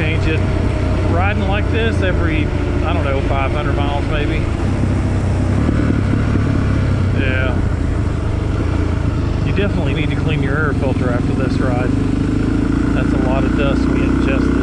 change it. Riding like this every, I don't know, 500 miles maybe. Yeah. You definitely need to clean your air filter after this ride. That's a lot of dust we ingested.